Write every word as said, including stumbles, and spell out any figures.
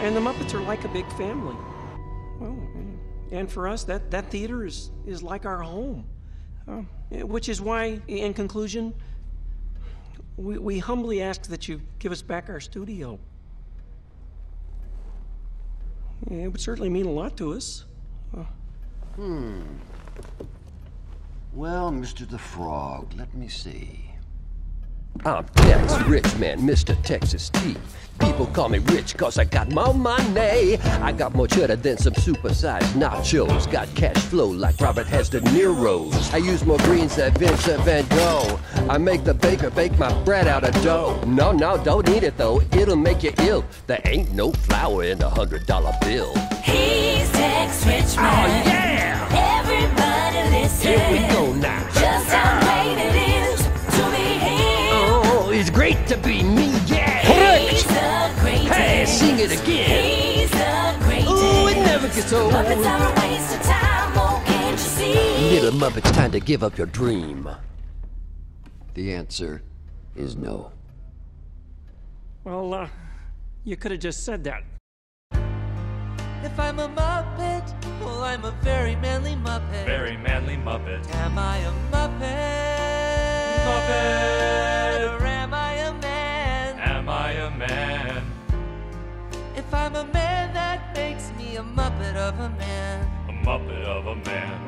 and the Muppets are like a big family. Well, and for us, that, that theater is, is like our home. Uh, which is why, in conclusion, we, we humbly ask that you give us back our studio. It would certainly mean a lot to us. Uh, Hmm. Well, Mister the Frog, let me see. I'm Tex, rich man, Mister Texas T. People call me rich cause I got more money. I got more cheddar than some supersized nachos. Got cash flow like Robert has De Niro's. I use more greens than Vincent Van Gogh. I make the baker bake my bread out of dough. No, no, don't eat it though, it'll make you ill. There ain't no flour in a hundred dollar bill. He's Tex Rich Man. Oh yeah! Everybody listen. Here we go now. Just how great it is to be him. Oh, it's great to be me, yeah! He's the greatest. Hey, sing it again. He's the greatest. Ooh, it never gets old. Muppets are a waste of time, oh, can't you see? Little Muppets, time to give up your dream. The answer is no. well, uh, you could have just said that. If I'm a Muppet, well, I'm a very manly Muppet. Very manly Muppet. Am I a Muppet? Muppet! Or am I a man? Am I a man? If I'm a man, that makes me a Muppet of a man. A Muppet of a man.